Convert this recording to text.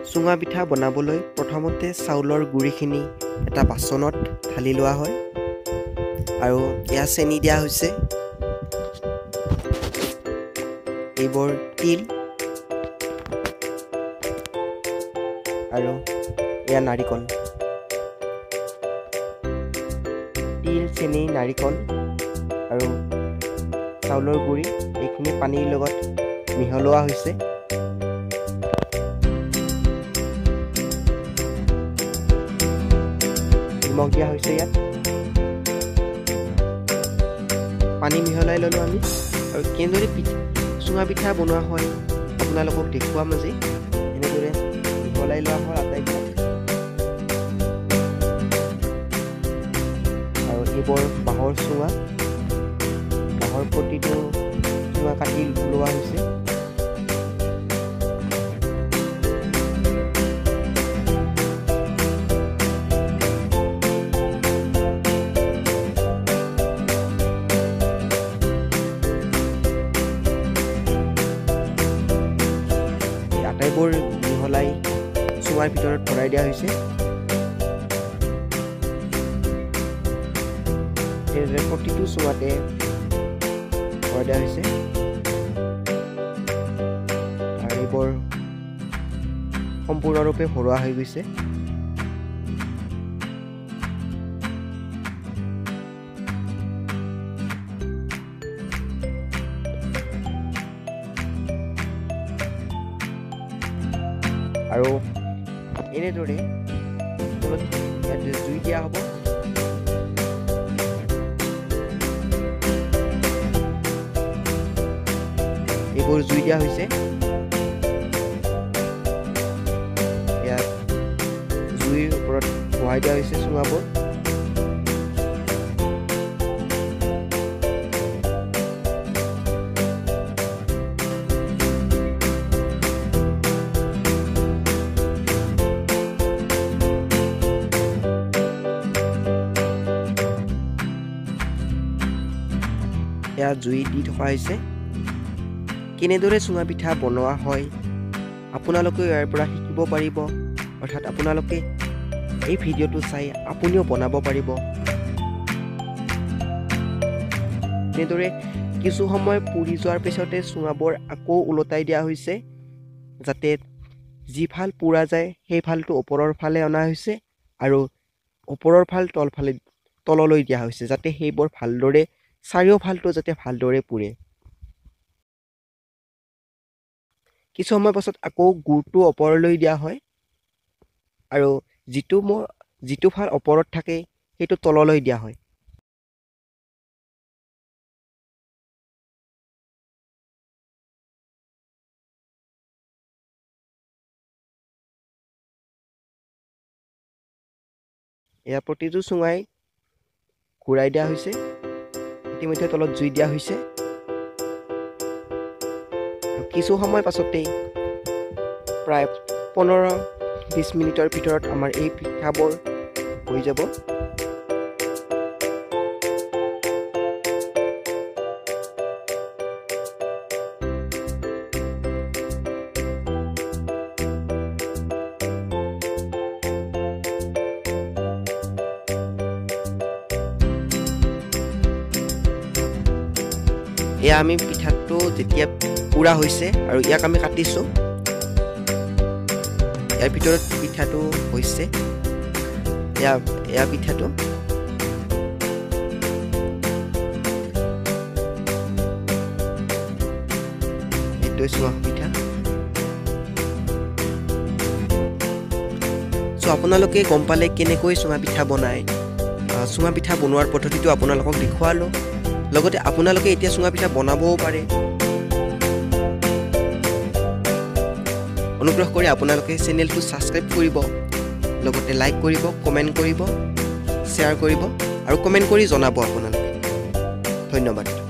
চুঙা পিঠা বনাবলৈ প্ৰথমতে চাউলৰ গুড়িখিনি এটা বাচনত ঢালি লোৱা হয় আৰু এয়া চেনি দিয়া হৈছে এইবোৰ তিল আৰু এয়া নাৰিকল তিল চেনি নাৰিকল আৰু চাউলৰ গুড়ি এইখিনি পানীৰ লগত মিহলোৱা হৈছে নিমখ দিয়া হৈছে ইয়াত পানী মিহলাই ললো আমি আৰু কেনেদৰে চুঙা পিঠা বনোৱা হয় আপোনালোকক দেখুৱাম আজি এনেদৰে মিহলাই লোৱা হয় আটাইবিলাক আৰু এইবোৰ বাঁহৰ চুঙা বাঁহৰ প্ৰতিটো চুঙা কাটি লোৱা হৈছে আটাইবোৰ মিহলাই চুঙাৰ ভিতৰত ভৰাই দিয়া হৈছে প্ৰতিটো চুঙাতে ভৰাই দিয়া হৈছে আৰু এইবোৰ সম্পূৰ্ণৰূপে ভৰোৱা হৈ গৈছে আৰু এনেদৰে জুই দিয়া হ'ব এইবোৰ জুই দিয়া হৈছে ইয়াত জুইৰ ওপৰত বহাই দিয়া হৈছে চুঙাবোৰ এয়া জুই দি থকা হৈছে কেনেদৰে চুঙা পিঠা বনোৱা হয় আপোনালোকে ইয়াৰ পৰা শিকিব পাৰিব অৰ্থাৎ আপোনালোকে এই ভিডিঅ'টো চাই আপুনিও বনাব পাৰিব এনেদৰে কিছু সময় পুৰি যোৱাৰ পিছতে চুঙাবোৰ আকৌ ওলটাই দিয়া হৈছে যাতে যিফাল পুৰা যায় সেই ফালটো ওপৰৰ ফালে অনা হৈছে আৰু ওপৰৰ ফাল তললৈ দিয়া হৈছে যাতে সেইবোৰ ভালদৰে চাৰিওফালটো যাতে ভালদৰে পুৰে কিছু সময় পাছত আকৌ গুড়টো ওপৰলৈ দিয়া হয় আৰু যিটো ফাল ওপৰত থাকে সেইটো তললৈ দিয়া হয় এয়া প্ৰতিটো চুঙাই ঘূৰাই দিয়া হৈছে ইতিমধ্যে তলত জুই দিয়া হৈছে কিছু সময় পাছতেই প্ৰায় 15-20 মিনিটৰ ভিতৰত আমাৰ এই পিঠাবোৰ হৈ যাব এয়া আমি পিঠাটো যেতিয়া পুৰা হৈছে আৰু ইয়াক আমি কাটিছো ইয়াৰ ভিতৰত পিঠাটো হৈছে এয়া পিঠাটো এইটো চুঙা পিঠা আপোনালোকে গম পালে কেনেকৈ চুঙা পিঠা বনায় চুঙা পিঠা বনোৱাৰ পদ্ধতিটো আপোনালোকক দেখুৱালো লগতে আপোনালোকে এতিয়া চুঙা পিঠা বনাবও পাৰে অনুগ্ৰহ কৰি আপোনালোকে চেনেলটো সাবস্ক্ৰাইব কৰিব লগতে লাইক কৰিব কমেন্ট কৰিব শ্বেয়াৰ কৰিব আৰু কমেন্ট কৰি জনাব আপোনালোকে ধন্যবাদ